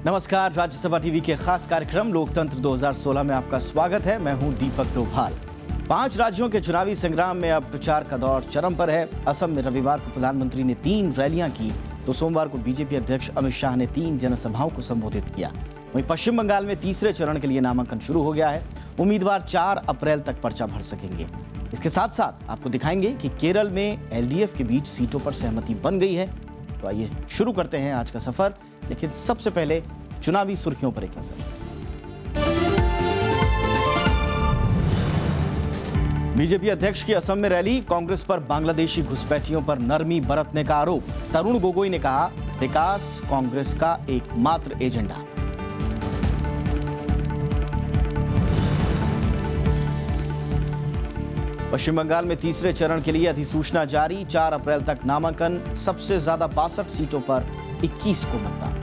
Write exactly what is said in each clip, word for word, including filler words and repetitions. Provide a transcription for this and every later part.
नमस्कार, राज्यसभा टीवी के खास कार्यक्रम लोकतंत्र दो हज़ार सोलह में आपका स्वागत है। मैं हूं दीपक डोभाल। पांच राज्यों के चुनावी संग्राम में अब प्रचार का दौर चरम पर है। असम में रविवार को प्रधानमंत्री ने तीन रैलियां की तो सोमवार को बीजेपी अध्यक्ष अमित शाह ने तीन जनसभाओं को संबोधित किया। वहीं पश्चिम बंगाल में तीसरे चरण के लिए नामांकन शुरू हो गया है। उम्मीदवार चार अप्रैल तक पर्चा भर सकेंगे। इसके साथ साथ आपको दिखाएंगे कि केरल में एलडीएफ के बीच सीटों पर सहमति बन गई है। तो आइए शुरू करते हैं आज का सफर, लेकिन सबसे पहले चुनावी सुर्खियों पर एक नजर। बीजेपी अध्यक्ष की असम में रैली, कांग्रेस पर बांग्लादेशी घुसपैठियों पर नरमी बरतने का आरोप। तरुण गोगोई ने कहा, विकास कांग्रेस का एकमात्र एजेंडा। पश्चिम बंगाल में तीसरे चरण के लिए अधिसूचना जारी, चार अप्रैल तक नामांकन। सबसे ज्यादा बासठ सीटों पर इक्कीस को मतदान।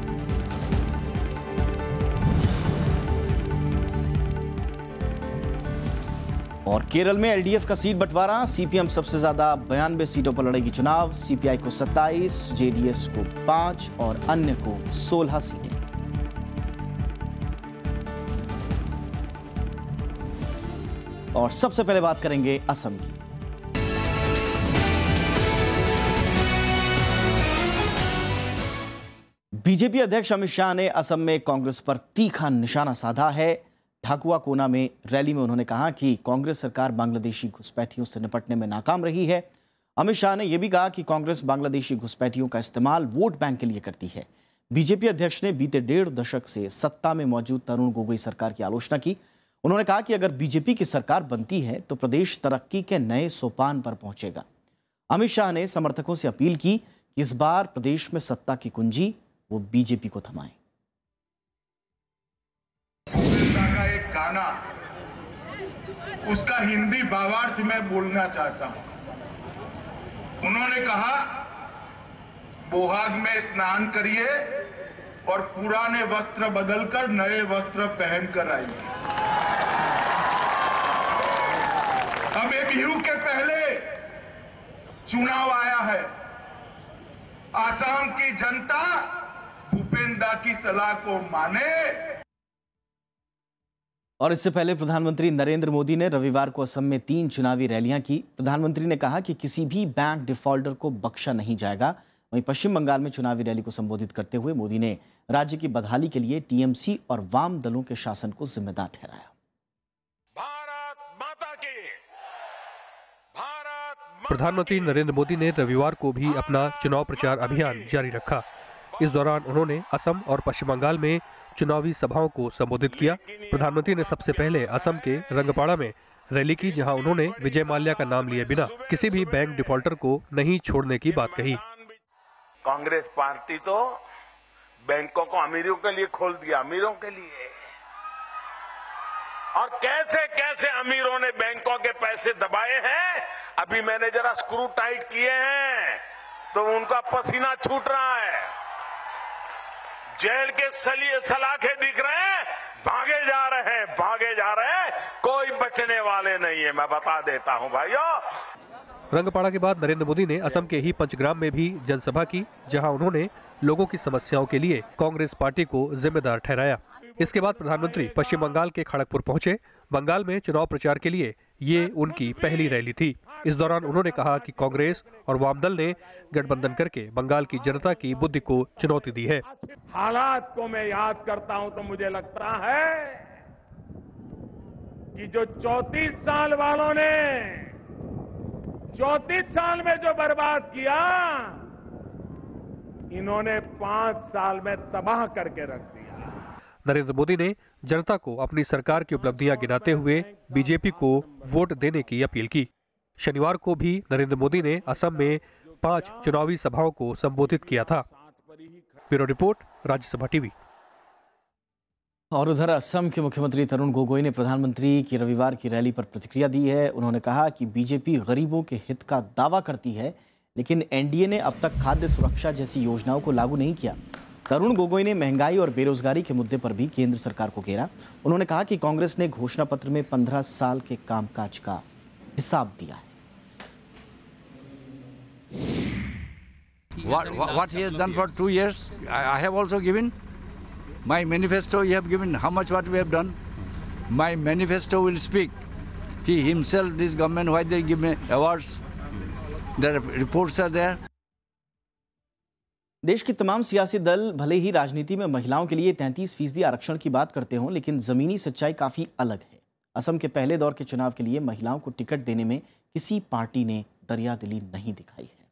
और केरल में एलडीएफ का सीट बंटवारा, सीपीएम सबसे ज्यादा बयानबे सीटों पर लड़ेगी चुनाव। सीपीआई को सत्ताईस, जेडीएस को पांच और अन्य को सोलह सीटें। और सबसे पहले बात करेंगे असम की। बीजेपी अध्यक्ष अमित शाह ने असम में कांग्रेस पर तीखा निशाना साधा है। ठाकुआ कोना में रैली में उन्होंने कहा कि कांग्रेस सरकार बांग्लादेशी घुसपैठियों से निपटने में नाकाम रही है। अमित शाह ने यह भी कहा कि कांग्रेस बांग्लादेशी घुसपैठियों का इस्तेमाल वोट बैंक के लिए करती है। बीजेपी अध्यक्ष ने बीते डेढ़ दशक से सत्ता में मौजूद तरुण गोगोई सरकार की आलोचना की। उन्होंने कहा कि अगर बीजेपी की सरकार बनती है तो प्रदेश तरक्की के नए सोपान पर पहुंचेगा। अमित शाह ने समर्थकों से अपील की कि इस बार प्रदेश में सत्ता की कुंजी वो बीजेपी को थमाएं। का एक गाना, उसका हिंदी भावार्थ मैं बोलना चाहता हूं। उन्होंने कहा, बोहाग में स्नान करिए और पुराने वस्त्र बदलकर नए वस्त्र पहनकर आइए। अब बिहू के पहले चुनाव आया है। आसाम की जनता भूपेंद्र की सलाह को माने। और इससे पहले प्रधानमंत्री नरेंद्र मोदी ने रविवार को असम में तीन चुनावी रैलियां की। प्रधानमंत्री ने कहा कि किसी भी बैंक डिफॉल्टर को बख्शा नहीं जाएगा। वहीं पश्चिम बंगाल में चुनावी रैली को संबोधित करते हुए मोदी ने राज्य की बदहाली के लिए टीएमसी और वाम दलों के शासन को जिम्मेदार ठहराया। भारत माता की, भारत। प्रधानमंत्री नरेंद्र मोदी ने रविवार को भी अपना चुनाव प्रचार अभियान जारी रखा। इस दौरान उन्होंने असम और पश्चिम बंगाल में चुनावी सभाओं को संबोधित किया। प्रधानमंत्री ने सबसे पहले असम के रंगपाड़ा में रैली की, जहां उन्होंने विजय माल्या का नाम लिए बिना किसी भी बैंक डिफॉल्टर को नहीं छोड़ने की बात कही। कांग्रेस पार्टी तो बैंकों को अमीरों के लिए खोल दिया, अमीरों के लिए। और कैसे कैसे अमीरों ने बैंकों के पैसे दबाए हैं, अभी मैंने जरा स्क्रू टाइट किए हैं तो उनका पसीना छूट रहा है। जेल के सलाखे दिख रहे हैं, भागे जा रहे हैं, भागे जा रहे हैं, कोई बचने वाले नहीं है, मैं बता देता हूं भाइयों। रंगपाड़ा के बाद नरेंद्र मोदी ने असम के ही पंचग्राम में भी जनसभा की, जहां उन्होंने लोगों की समस्याओं के लिए कांग्रेस पार्टी को जिम्मेदार ठहराया। इसके बाद प्रधानमंत्री पश्चिम बंगाल के खड़गपुर पहुंचे। बंगाल में चुनाव प्रचार के लिए ये उनकी पहली रैली थी। इस दौरान उन्होंने कहा कि कांग्रेस और वामदल ने गठबंधन करके बंगाल की जनता की बुद्धि को चुनौती दी है। हालात को मैं याद करता हूं तो मुझे लगता है कि जो चौंतीस साल वालों ने चौंतीस साल में जो बर्बाद किया, इन्होंने पांच साल में तबाह करके रख दिया। नरेंद्र मोदी ने जनता को अपनी सरकार की उपलब्धियां गिनाते हुए बीजेपी को वोट देने की अपील की। शनिवार को भी नरेंद्र मोदी ने असम में पांच चुनावी सभाओं को संबोधित किया था। Bureau report, Rajya Sabha TV. और उधर असम के मुख्यमंत्री तरुण गोगोई ने प्रधानमंत्री की रविवार की रैली पर प्रतिक्रिया दी है। उन्होंने कहा कि बीजेपी गरीबों के हित का दावा करती है, लेकिन एनडीए ने अब तक खाद्य सुरक्षा जैसी योजनाओं को लागू नहीं किया। तरुण गोगोई ने महंगाई और बेरोजगारी के मुद्दे पर भी केंद्र सरकार को घेरा। उन्होंने कहा कि कांग्रेस ने घोषणा पत्र में पंद्रह साल के कामकाज का हिसाब दिया है। What, what he has done for two years, I, I have also given. My manifesto you have given how much what we have done. My manifesto will speak. He himself, this government, why they give me awards? The reports are there. देश के तमाम सियासी दल भले ही राजनीति में महिलाओं के लिए तैंतीस फीसदी आरक्षण की बात करते हों, लेकिन जमीनी सच्चाई काफी अलग है। असम के पहले दौर के चुनाव के लिए महिलाओं को टिकट देने में किसी पार्टी ने दरियादिली नहीं दिखाई है।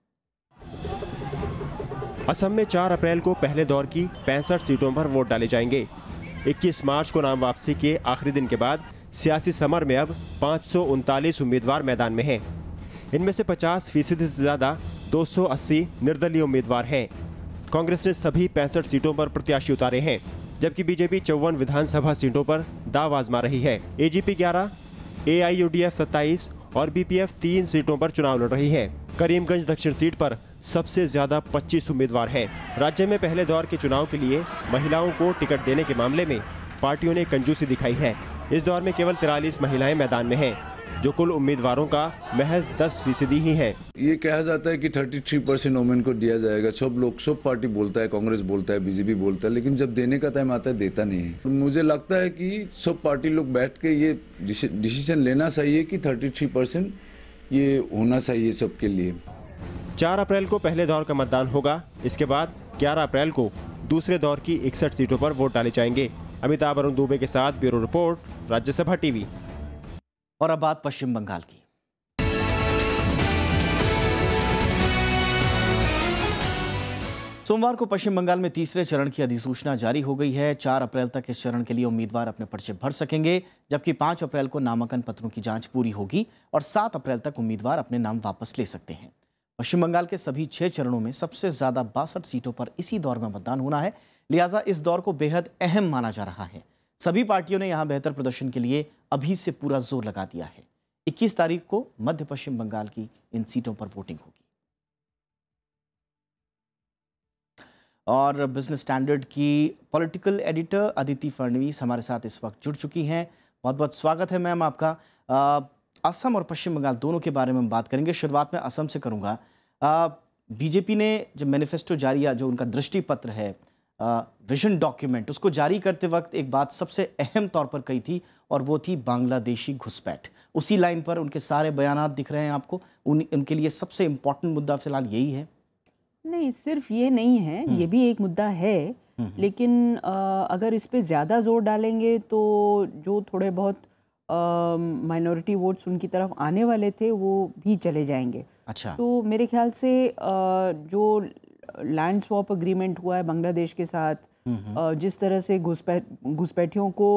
असम में चार अप्रैल को पहले दौर की पैंसठ सीटों पर वोट डाले जाएंगे। इक्कीस मार्च को नाम वापसी के आखिरी दिन के बाद सियासी समर में अब पाँच सौ उनतालीस उम्मीदवार मैदान में हैं। इनमें से पचास फीसदी से ज्यादा दो सौ अस्सी निर्दलीय उम्मीदवार हैं। कांग्रेस ने सभी पैंसठ सीटों पर प्रत्याशी उतारे हैं, जबकि बीजेपी चौवन विधानसभा सीटों पर दाव आजमा रही है। एजीपी ग्यारह, एआईयूडीएफ सत्ताईस और बीपीएफ तीन सीटों पर चुनाव लड़ रही है। करीमगंज दक्षिण सीट पर सबसे ज्यादा पच्चीस उम्मीदवार हैं। राज्य में पहले दौर के चुनाव के लिए महिलाओं को टिकट देने के मामले में पार्टियों ने कंजूसी दिखाई है। इस दौर में केवल तिरालीस महिलाएं मैदान में हैं, जो कुल उम्मीदवारों का महज दस फीसदी ही है। ये कहा जाता है कि तैंतीस परसेंट वोमेन को दिया जाएगा। सब लोग, सब पार्टी बोलता है, कांग्रेस बोलता है, बीजेपी बोलता है, लेकिन जब देने का टाइम आता है देता नहीं है। मुझे लगता है कि सब पार्टी लोग बैठ के ये डिसीजन लेना चाहिए कि तैंतीस परसेंट ये होना चाहिए सबके लिए। चार अप्रैल को पहले दौर का मतदान होगा। इसके बाद ग्यारह अप्रैल को दूसरे दौर की इकसठ सीटों पर वोट डाले जाएंगे। अमिताभ अरुण दुबे के साथ ब्यूरो रिपोर्ट, राज्यसभा टीवी। और अब बात पश्चिम बंगाल की। सोमवार को पश्चिम बंगाल में तीसरे चरण की अधिसूचना जारी हो गई है। चार अप्रैल तक इस चरण के लिए उम्मीदवार अपने पर्चे भर सकेंगे, जबकि पाँच अप्रैल को नामांकन पत्रों की जांच पूरी होगी और सात अप्रैल तक उम्मीदवार अपने नाम वापस ले सकते हैं। पश्चिम बंगाल के सभी छह चरणों में सबसे ज्यादा बासठ सीटों पर इसी दौर में मतदान होना है, लिहाजा इस दौर को बेहद अहम माना जा रहा है। सभी पार्टियों ने यहां बेहतर प्रदर्शन के लिए अभी से पूरा जोर लगा दिया है। इक्कीस तारीख को मध्य पश्चिम बंगाल की इन सीटों पर वोटिंग होगी। और बिजनेस स्टैंडर्ड की पॉलिटिकल एडिटर अदिति फडणवीस हमारे साथ इस वक्त जुड़ चुकी हैं। बहुत बहुत स्वागत है मैम आपका। असम और पश्चिम बंगाल दोनों के बारे में हम बात करेंगे। शुरुआत में असम से करूंगा। बीजेपी ने जो मैनिफेस्टो जारी किया, जो उनका दृष्टि पत्र है, विजन डॉक्यूमेंट, उसको जारी करते वक्त एक बात सबसे अहम तौर पर कही थी और वो थी बांग्लादेशी घुसपैठ। उसी लाइन पर उनके सारे बयानात दिख रहे हैं आपको। उन उनके लिए सबसे इम्पोर्टेंट मुद्दा फिलहाल यही है। नहीं, सिर्फ ये नहीं है, ये भी एक मुद्दा है, लेकिन आ, अगर इस पे ज़्यादा जोर डालेंगे तो जो थोड़े बहुत माइनॉरिटी वोट्स उनकी तरफ आने वाले थे वो भी चले जाएंगे। अच्छा। तो मेरे ख्याल से आ, जो लैंड स्वॉप अग्रीमेंट हुआ है बांग्लादेश के साथ, जिस तरह से घुसपैठ घुसपैठियों को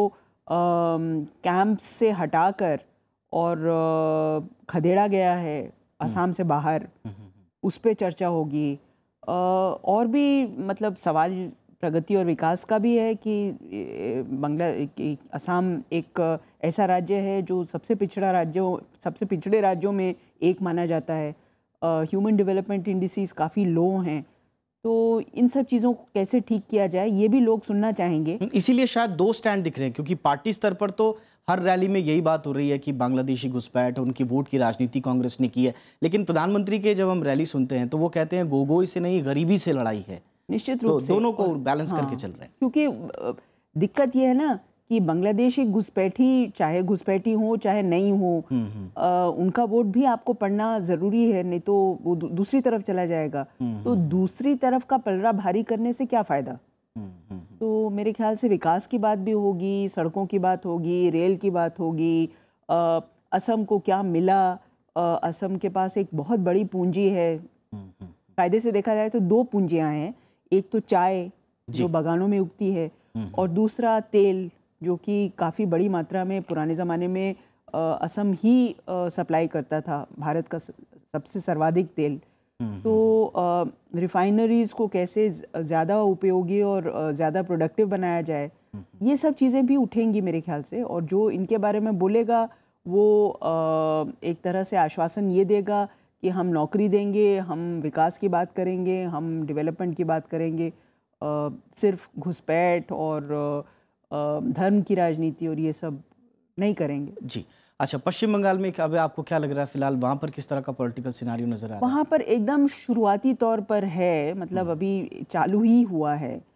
कैंप से हटाकर और खदेड़ा गया है असम से बाहर, उस पे चर्चा होगी। और भी मतलब सवाल प्रगति और विकास का भी है कि बांग्ला असम एक ऐसा राज्य है जो सबसे पिछड़ा राज्यों सबसे पिछड़े राज्यों में एक माना जाता है। ह्यूमन डेवलपमेंट इंडिसेस काफ़ी लो हैं, तो इन सब चीज़ों को कैसे ठीक किया जाए ये भी लोग सुनना चाहेंगे। इसीलिए शायद दो स्टैंड दिख रहे हैं, क्योंकि पार्टी स्तर पर तो हर रैली में यही बात हो रही है कि बांग्लादेशी घुसपैठ, उनकी वोट की राजनीति कांग्रेस ने की है, लेकिन प्रधानमंत्री के जब हम रैली सुनते हैं तो वो कहते हैं गोगोई से नहीं गरीबी से लड़ाई है। निश्चित रूप तो से दोनों को बैलेंस हाँ, करके चल रहे हैं। क्योंकि दिक्कत ये है ना कि बांग्लादेशी घुसपैठी, चाहे घुसपैठी हो चाहे नहीं हो, आ, उनका वोट भी आपको पढ़ना जरूरी है, नहीं तो वो दूसरी तरफ चला जाएगा। तो दूसरी तरफ का पलड़ा भारी करने से क्या फायदा। तो मेरे ख्याल से विकास की बात भी होगी, सड़कों की बात होगी, रेल की बात होगी। असम को क्या मिला, असम के पास एक बहुत बड़ी पूंजी है। कायदे से देखा जाए तो दो पूंजियां हैं, एक तो चाय जो बागानों में उगती है और दूसरा तेल, जो कि काफ़ी बड़ी मात्रा में पुराने ज़माने में असम ही सप्लाई करता था भारत का सबसे सर्वाधिक तेल। तो रिफाइनरीज़ को कैसे ज़्यादा उपयोगी और ज़्यादा प्रोडक्टिव बनाया जाए, ये सब चीज़ें भी उठेंगी मेरे ख्याल से। और जो इनके बारे में बोलेगा वो एक तरह से आश्वासन ये देगा कि हम नौकरी देंगे, हम विकास की बात करेंगे, हम डेवलपमेंट की बात करेंगे, सिर्फ घुसपैठ और धर्म की राजनीति और ये सब नहीं करेंगे। जी अच्छा, पश्चिम बंगाल में अब आपको क्या लग रहा है फिलहाल वहाँ पर किस तरह का पॉलिटिकल सिनेरियो नजर आ रहा है? वहाँ पर एकदम शुरुआती तौर पर है, मतलब अभी चालू ही हुआ है जी।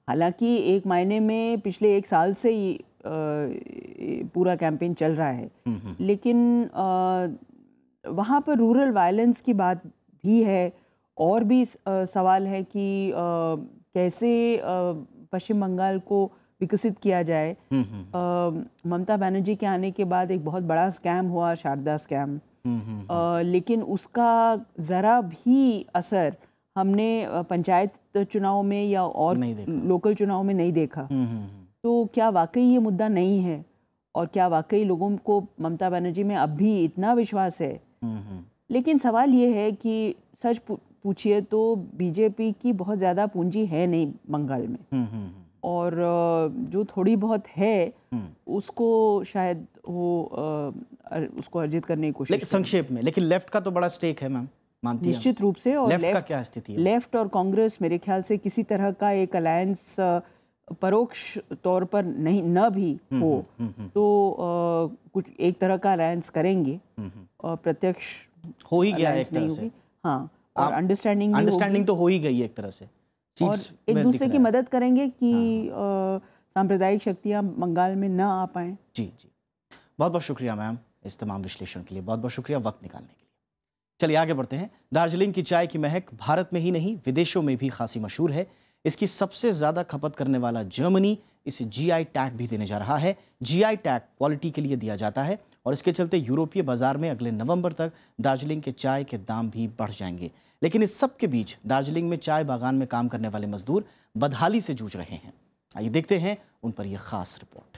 हालांकि एक मायने में पिछले एक साल से ही आ, पूरा कैंपेन चल रहा है, लेकिन आ, वहाँ पर रूरल वायलेंस की बात भी है और भी आ, सवाल है कि आ, कैसे आ, पश्चिम बंगाल को विकसित किया जाए। आ, ममता बनर्जी के आने के बाद एक बहुत बड़ा स्कैम हुआ, शारदा स्कैम, आ, लेकिन उसका ज़रा भी असर हमने पंचायत चुनाव में या और लोकल चुनाव में नहीं देखा। तो क्या वाकई ये मुद्दा नहीं है और क्या वाकई लोगों को ममता बनर्जी में अब भी इतना विश्वास है? लेकिन सवाल ये है कि सच पूछिए तो बीजेपी की बहुत ज़्यादा पूंजी है नहीं बंगाल में, और जो थोड़ी बहुत है उसको शायद वो उसको अर्जित करने की कोशिश। संक्षेप में, लेकिन लेफ्ट का तो बड़ा स्टेक है मैम, मानती हैं? निश्चित रूप से। और लेफ्ट, लेफ्ट का क्या स्थिति है? लेफ्ट और कांग्रेस मेरे ख्याल से किसी तरह का एक अलायंस परोक्ष तौर पर नहीं न भी हो तो आ, कुछ एक तरह का अलायंस करेंगे, और प्रत्यक्ष हो ही गया एक तरह से। हाँ, और अंडरस्टैंडिंग अंडरस्टैंडिंग तो हो ही गई एक तरह से, और एक दूसरे की मदद करेंगे कि हाँ। सांप्रदायिक शक्तियां बंगाल में न आ पाएं। जी जी, बहुत बहुत शुक्रिया मैम इस तमाम विश्लेषण के लिए, बहुत बहुत शुक्रिया वक्त निकालने के लिए। चलिए आगे बढ़ते हैं। दार्जिलिंग की चाय की महक भारत में ही नहीं विदेशों में भी खासी मशहूर है। इसकी सबसे ज़्यादा खपत करने वाला जर्मनी इसे जीआई टैग भी देने जा रहा है। जीआई टैग क्वालिटी के लिए दिया जाता है और इसके चलते यूरोपीय बाजार में अगले नवंबर तक दार्जिलिंग के चाय के दाम भी बढ़ जाएंगे। लेकिन इस सब के बीच दार्जिलिंग में चाय बागान में काम करने वाले मजदूर बदहाली से जूझ रहे हैं। आइए देखते हैं उन पर यह खास रिपोर्ट।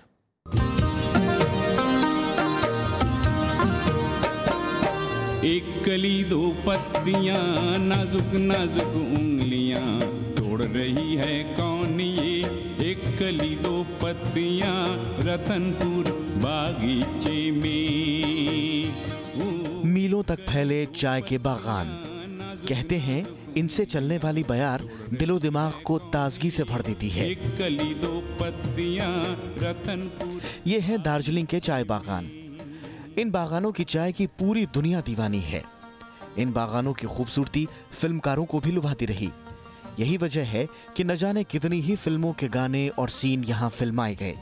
एक कली दो पत्तियां, नाजुक नाजुक उंगलियां, तोड़ रही है कौन ये? एक कली दो पत्तियां, रतनपुर बागीचे में। मीलों तक फैले चाय के बागान, कहते हैं इनसे चलने वाली बयार दिलो दिमाग को ताजगी से भर देती है। एक कली दो पत्तियां, रतनपुर। ये है दार्जिलिंग के चाय बागान। इन बागानों की चाय की पूरी दुनिया दीवानी है। इन बागानों की खूबसूरती फिल्मकारों को भी लुभाती रही। यही वजह है कि न जाने कितनी ही फिल्मों के गाने और सीन यहाँ फिल्माए गए।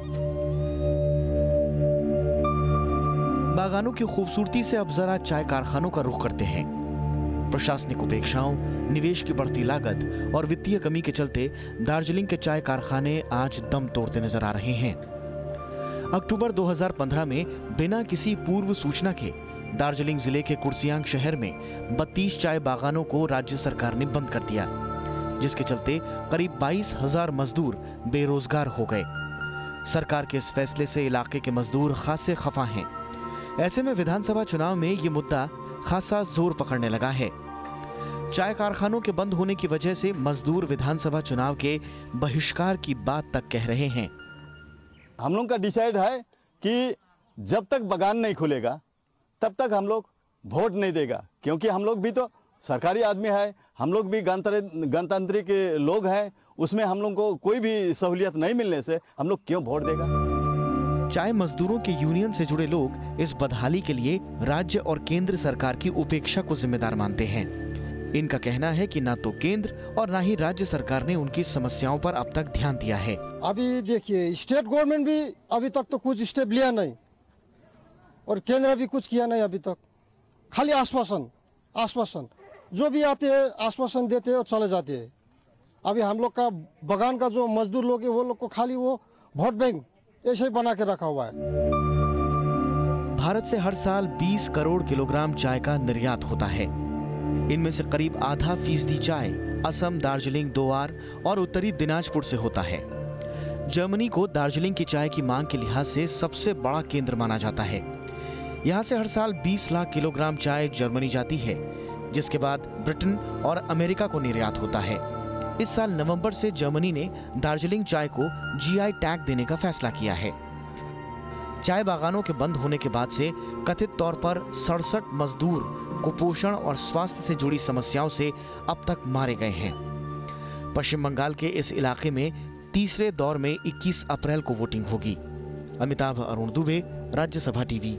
बागानों की खूबसूरती से अब जरा चाय कारखानों का रुख करते हैं। प्रशासनिक उपेक्षाओं, निवेश की बढ़ती लागत और वित्तीय कमी के चलते दार्जिलिंग के चाय कारखाने आज दम तोड़ते नजर आ रहे हैं। अक्टूबर दो हज़ार पंद्रह में बिना किसी पूर्व सूचना के दार्जिलिंग जिले के कुर्सियांग शहर में बत्तीस चाय बागानों को राज्य सरकार ने बंद कर दिया, जिसके चलते करीब बाईस हजार मजदूर बेरोजगार हो गए। सरकार के इस फैसले से इलाके के मजदूर खासे खफा हैं। ऐसे में विधानसभा चुनाव में ये मुद्दा खासा जोर पकड़ने लगा है। चाय कारखानों के बंद होने की वजह से मजदूर विधानसभा चुनाव के बहिष्कार की बात तक कह रहे हैं। हम लोग का डिसाइड है कि जब तक बागान नहीं खुलेगा तब तक हम लोग वोट नहीं देगा, क्योंकि हम लोग भी तो सरकारी आदमी है, हम लोग भी गणतांत्रिक लोग हैं। उसमें हम लोग को कोई भी सहूलियत नहीं मिलने से हम लोग क्यों वोट देगा। चाय मजदूरों के यूनियन से जुड़े लोग इस बदहाली के लिए राज्य और केंद्र सरकार की उपेक्षा को जिम्मेदार मानते हैं। इनका कहना है कि ना तो केंद्र और ना ही राज्य सरकार ने उनकी समस्याओं पर अब तक ध्यान दिया है। अभी देखिए, स्टेट गवर्नमेंट भी अभी तक तो कुछ स्टेप लिया नहीं और केंद्र भी कुछ किया नहीं अभी तक। खाली आश्वासन आश्वासन जो भी आते हैं आश्वासन देते हैं और चले जाते हैं। अभी हम लोग का बागान का जो मजदूर लोग है वो लोग को खाली वो वोट बैंक ऐसे ही बना के रखा हुआ है। भारत से हर साल बीस करोड़ किलोग्राम चाय का निर्यात होता है। इनमें से करीब आधा फीसदी चाय असम, दार्जिलिंग, दोआर और उत्तरी दिनाजपुर से होता है। जर्मनी को दार्जिलिंग की चाय की मांग के लिहाज से सबसे बड़ा केंद्र माना जाता है। यहाँ से हर साल बीस लाख किलोग्राम चाय जर्मनी जाती है, जिसके बाद ब्रिटेन और अमेरिका को निर्यात होता है। इस साल नवंबर से जर्मनी ने दार्जिलिंग चाय को जीआई टैग देने का फैसला किया है। चाय बागानों के बंद होने के बाद से कथित तौर पर सड़सठ मजदूर कुपोषण और स्वास्थ्य से जुड़ी समस्याओं से अब तक मारे गए हैं। पश्चिम बंगाल के इस इलाके में तीसरे दौर में इक्कीस अप्रैल को वोटिंग होगी। अमिताभ अरुण दुबे, राज्यसभा टीवी।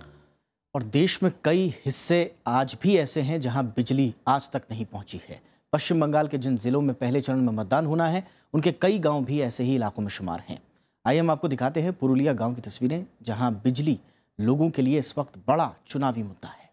और देश में कई हिस्से आज भी ऐसे हैं जहां बिजली आज तक नहीं पहुंची है। पश्चिम बंगाल के जिन जिलों में पहले चरण में मतदान होना है उनके कई गांव भी ऐसे ही इलाकों में शुमार हैं। आइए हम आपको दिखाते हैं पुरुलिया गांव की तस्वीरें, जहां बिजली लोगों के लिए इस वक्त बड़ा चुनावी मुद्दा है।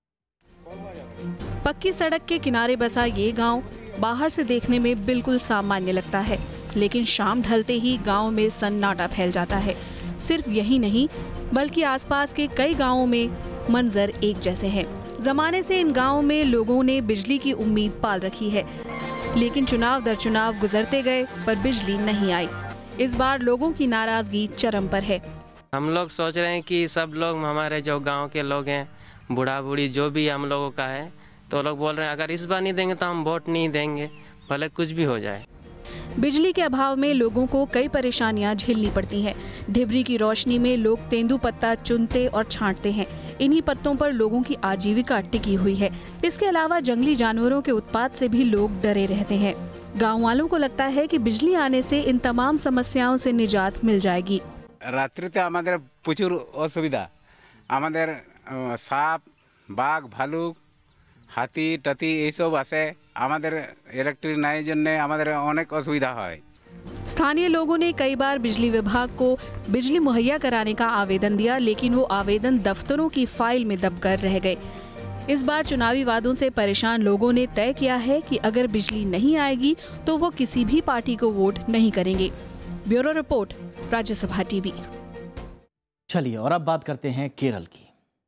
पक्की सड़क के किनारे बसा ये गांव बाहर से देखने में बिल्कुल सामान्य लगता है, लेकिन शाम ढलते ही गांव में सन्नाटा फैल जाता है। सिर्फ यही नहीं बल्कि आसपास के कई गांवों में मंजर एक जैसे हैं। जमाने से इन गांवों में लोगों ने बिजली की उम्मीद पाल रखी है, लेकिन चुनाव दर चुनाव गुजरते गए पर बिजली नहीं आई। इस बार लोगों की नाराजगी चरम पर है। हम लोग सोच रहे हैं कि सब लोग, हमारे जो गांव के लोग हैं, बूढ़ा बूढ़ी जो भी हम लोगों का है, तो लोग बोल रहे हैं अगर इस बार नहीं देंगे तो हम वोट नहीं देंगे, भले कुछ भी हो जाए। बिजली के अभाव में लोगों को कई परेशानियां झेलनी पड़ती हैं। ढिबरी की रोशनी में लोग तेंदू पत्ता चुनते और छांटते हैं। इन्हीं पत्तों पर लोगों की आजीविका टिकी हुई है। इसके अलावा जंगली जानवरों के उत्पात से भी लोग डरे रहते हैं। गाँव वालों को लगता है कि बिजली आने से इन तमाम समस्याओं से निजात मिल जाएगी। रात्रिते आमादेर प्रचुर असुविधा, आमादेर साप, बाघ, भालुक, हाथी टाथी ये सब आसे, आमादेर इलेक्ट्रिक नाई जन्ने आमादेर अनेक असुविधा है। स्थानीय लोगों ने कई बार बिजली विभाग को बिजली मुहैया कराने का आवेदन दिया, लेकिन वो आवेदन दफ्तरों की फाइल में दबकर रह गए। इस बार चुनावी वादों से परेशान लोगों ने तय किया है कि अगर बिजली नहीं आएगी तो वो किसी भी पार्टी को वोट नहीं करेंगे। Bureau report, Rajya Sabha TV. चलिए और अब बात करते हैं केरल की।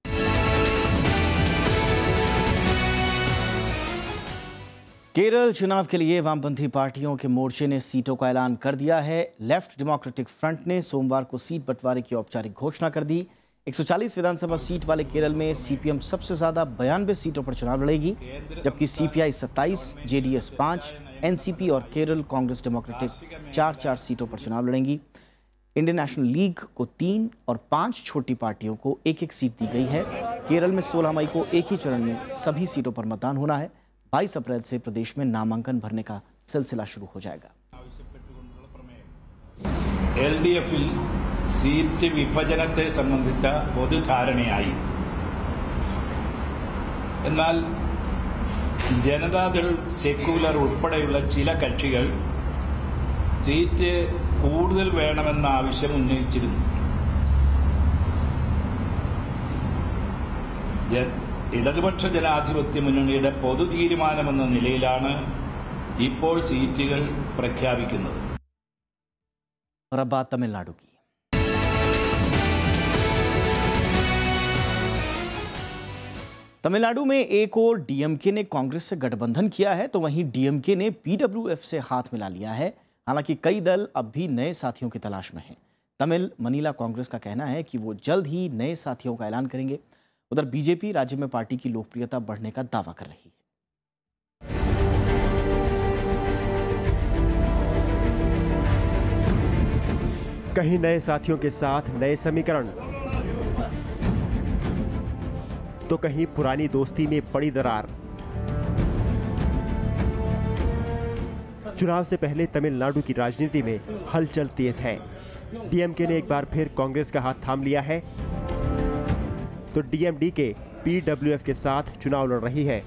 केरल चुनाव के लिए वामपंथी पार्टियों के मोर्चे ने सीटों का ऐलान कर दिया है। लेफ्ट डेमोक्रेटिक फ्रंट ने सोमवार को सीट बंटवारे की औपचारिक घोषणा कर दी। एक सौ चालीस विधानसभा सीट वाले केरल में सीपीएम सबसे ज्यादा बयानबे सीटों पर चुनाव लड़ेगी, जबकि सीपीआई सत्ताईस, जेडीएस पाँच, एनसीपी और केरल कांग्रेस डेमोक्रेटिक चार चार सीटों पर चुनाव लड़ेंगी। इंडियन नेशनल लीग को तीन और पांच छोटी पार्टियों को एक एक सीट दी गई है। केरल में सोलह मई को एक ही चरण में सभी सीटों पर मतदान होना है। बाईस अप्रैल से प्रदेश में नामांकन भरने का सिलसिला शुरू हो जाएगा। എൽഡിഎഫിൽ സീറ്റ് വിഭജനത്തെ സംബന്ധിച്ച പൊതുധാരണയായി. എന്നാൽ ജനതാദൾ, സെക്യുലർ ഉൾപ്പെടെയുള്ള ചില കക്ഷികൾ സീറ്റ് കൂടുതൽ വേണമെന്ന ആവശ്യം ഉന്നയിച്ചിരുന്നു. ഇടതുപക്ഷ ജനാധിപത്യ മുന്നണിയുടെ പൊതു തീരുമാനമെന്ന നിലയിലാണ് ഇപ്പോൾ സീറ്റുകൾ പ്രഖ്യാപിക്കുന്നത്. और अब बात तमिलनाडु की। तमिलनाडु में एक और डीएमके ने कांग्रेस से गठबंधन किया है, तो वहीं डीएमके ने पीडब्ल्यूएफ से हाथ मिला लिया है। हालांकि कई दल अब भी नए साथियों की तलाश में हैं। तमिल मनीला कांग्रेस का कहना है कि वो जल्द ही नए साथियों का ऐलान करेंगे। उधर बीजेपी राज्य में पार्टी की लोकप्रियता बढ़ने का दावा कर रही है। कहीं नए साथियों के साथ नए समीकरण, तो कहीं पुरानी दोस्ती में बड़ी दरार। चुनाव से पहले तमिलनाडु की राजनीति में हलचल तेज है। डीएमके ने एक बार फिर कांग्रेस का हाथ थाम लिया है, तो डीएमडीके पीडब्ल्यूएफ के साथ चुनाव लड़ रही है।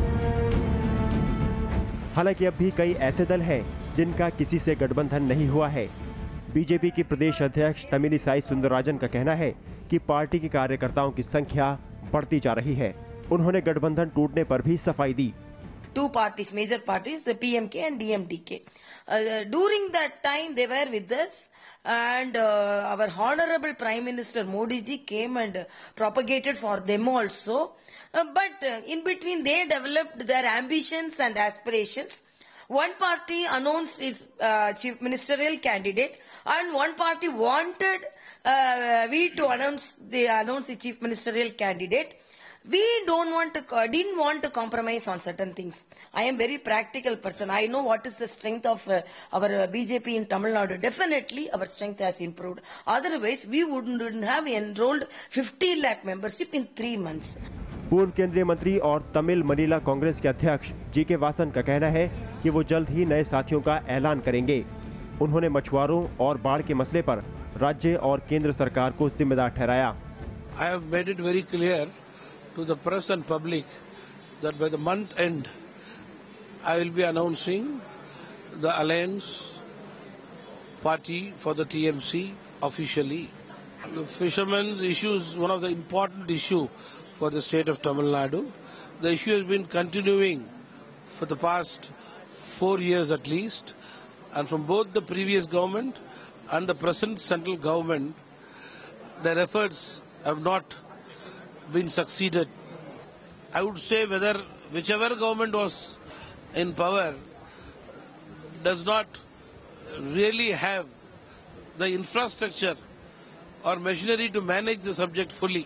हालांकि अब भी कई ऐसे दल हैं जिनका किसी से गठबंधन नहीं हुआ है। बीजेपी की प्रदेश अध्यक्ष तमिलिसाई सुंदरराजन का कहना है कि पार्टी के कार्यकर्ताओं की संख्या बढ़ती जा रही है। उन्होंने गठबंधन टूटने पर भी सफाई दी। Two parties, major parties, the P M K and D M D K. Uh, during that time, they were with us, and uh, our Honorable Prime Minister Modi ji came and uh, propagated for them also. Uh, but uh, in between, they developed their ambitions and aspirations. One party announced its uh, chief ministerial candidate, and one party wanted uh, we to announce the announce the chief ministerial candidate. We don't want to, uh, didn't want to compromise on certain things. I am very practical person. I know what is the strength of uh, our uh, B J P in Tamil Nadu. Definitely our strength has improved. Otherwise, we wouldn't, wouldn't have enrolled fifty lakh membership in three months. पूर्व केंद्रीय मंत्री और तमिल मनीला कांग्रेस के अध्यक्ष जी के वासन का कहना है कि वो जल्द ही नए साथियों का ऐलान करेंगे। उन्होंने मछुआरों और बाढ़ के मसले पर राज्य और केंद्र सरकार को जिम्मेदार ठहराया। I have made it very clear to the press and public that by the month end I will be announcing the alliance party for the T M C officially. The fishermen's issue is one of the important issue for the state of Tamil Nadu. The issue has been continuing for the past four years at least, and from both the previous government and the present central government, their efforts have not been succeeded. I would say whether whichever government was in power does not really have the infrastructure or machinery to manage the subject fully.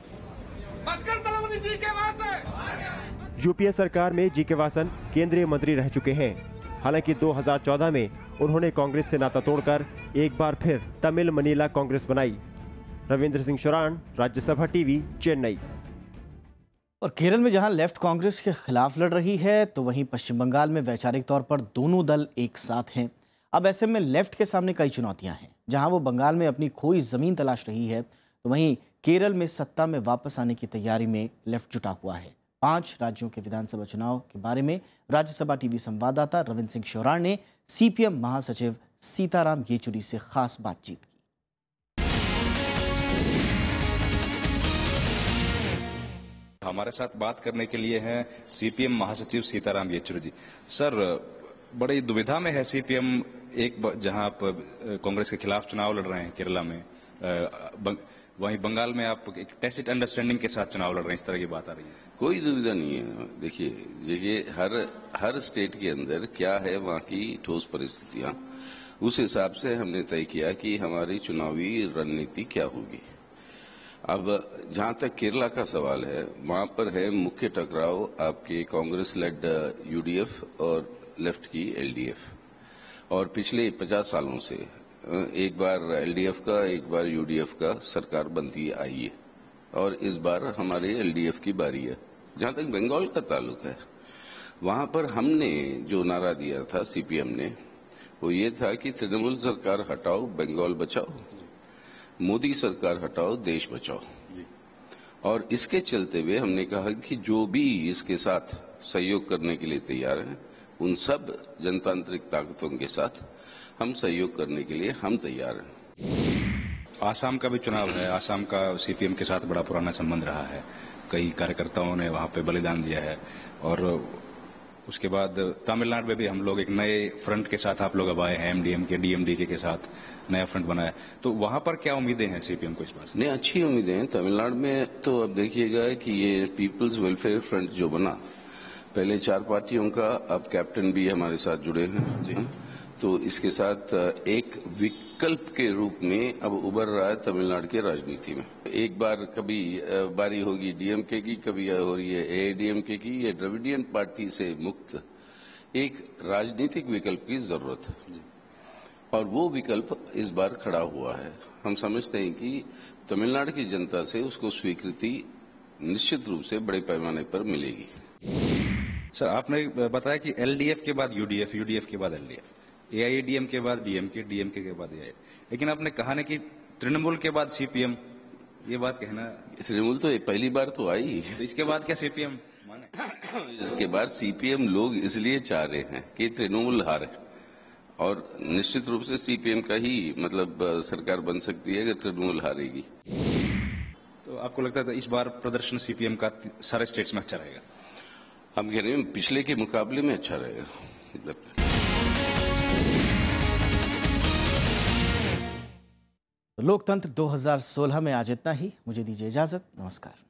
UPA सरकार में जी के वासन केंद्रीय मंत्री रह चुके हैं। हालांकि दो हज़ार चौदह में उन्होंने कांग्रेस से नाता तोड़कर एक बार फिर तमिल मनीला कांग्रेस बनाई। रविंद्र सिंह शोरान, राज्यसभा टीवी, चेन्नई। और केरल में जहां लेफ्ट कांग्रेस के खिलाफ लड़ रही है, तो वहीं पश्चिम बंगाल में वैचारिक तौर पर दोनों दल एक साथ हैं। अब ऐसे में लेफ्ट के सामने कई चुनौतियां हैं। जहां वो बंगाल में अपनी खोई जमीन तलाश रही है, तो वहीं केरल में सत्ता में वापस आने की तैयारी में लेफ्ट जुटा हुआ है। पांच राज्यों के विधानसभा चुनाव के बारे में राज्यसभा टीवी संवाददाता रविंद्र सिंह शोरान ने सीपीएम महासचिव सीताराम येचुरी से खास बातचीत की। हमारे साथ बात करने के लिए हैं सीपीएम महासचिव सीताराम येचुरी जी। सर, बड़ी दुविधा में है सीपीएम, एक जहां आप कांग्रेस के खिलाफ चुनाव लड़ रहे हैं केरला में, बंग, वहीं बंगाल में आप एक टैसिट अंडरस्टैंडिंग के साथ चुनाव लड़ रहे हैं, इस तरह की बात आ रही है। कोई दुविधा नहीं है। देखिए, ये हर हर स्टेट के अंदर क्या है वहाँ की ठोस परिस्थितियां, उस हिसाब से हमने तय किया कि हमारी चुनावी रणनीति क्या होगी। अब जहां तक केरला का सवाल है, वहां पर है मुख्य टकराव आपके कांग्रेस लेड यूडीएफ और लेफ्ट की एलडीएफ, और पिछले पचास सालों से एक बार एलडीएफ का एक बार यूडीएफ का सरकार बनती आई है, और इस बार हमारे एलडीएफ की बारी है। जहां तक बंगाल का ताल्लुक है, वहां पर हमने जो नारा दिया था सीपीएम ने, वो ये था कि तृणमूल सरकार हटाओ, बंगाल बचाओ, मोदी सरकार हटाओ, देश बचाओ। और इसके चलते हुए हमने कहा कि जो भी इसके साथ सहयोग करने के लिए तैयार हैं, उन सब जनतांत्रिक ताकतों के साथ हम सहयोग करने के लिए हम तैयार हैं। आसाम का भी चुनाव है। आसाम का सीपीएम के साथ बड़ा पुराना संबंध रहा है। कई कार्यकर्ताओं ने वहां पे बलिदान दिया है, और उसके बाद तमिलनाडु में भी हम लोग एक नए फ्रंट के साथ आप लोग अब आए हैं, एमडीएम के डीएमडीके के साथ नया फ्रंट बनाया। तो वहां पर क्या उम्मीदें हैं सीपीएम को इस बार से? नहीं, अच्छी उम्मीदें हैं। तमिलनाडु में तो अब देखिएगा कि ये पीपल्स वेलफेयर फ्रंट जो बना, पहले चार पार्टियों का, अब कैप्टन भी हमारे साथ जुड़े हैं जी। तो इसके साथ एक विकल्प के रूप में अब उभर रहा है तमिलनाडु की राजनीति में। एक बार कभी बारी होगी डीएमके की, कभी हो रही है एआईडीएमके की। ये द्रविडियन पार्टी से मुक्त एक राजनीतिक विकल्प की जरूरत है, और वो विकल्प इस बार खड़ा हुआ है। हम समझते हैं कि तमिलनाडु की जनता से उसको स्वीकृति निश्चित रूप से बड़े पैमाने पर मिलेगी। सर, आपने बताया कि एलडीएफ के बाद यूडीएफ, यूडीएफ के बाद एलडीएफ, एआईएडीएम के बाद डीएमके, डीएमके के बाद एआई, लेकिन आपने कहा ना कि तृणमूल के बाद सीपीएम, ये बात कहना, तृणमूल तो पहली बार तो आई, तो इसके बाद क्या सीपीएम माने? इसके बाद सीपीएम लोग इसलिए चाह रहे हैं कि तृणमूल हारे, और निश्चित रूप से सीपीएम का ही मतलब सरकार बन सकती है अगर तृणमूल हारेगी। तो आपको लगता है इस बार प्रदर्शन सीपीएम का सारे स्टेट्स में अच्छा रहेगा? हम कह रहे हैं पिछले के मुकाबले में अच्छा रहेगा। मतलब लोकतंत्र दो हज़ार सोलह में आज इतना ही। मुझे दीजिए इजाजत। नमस्कार।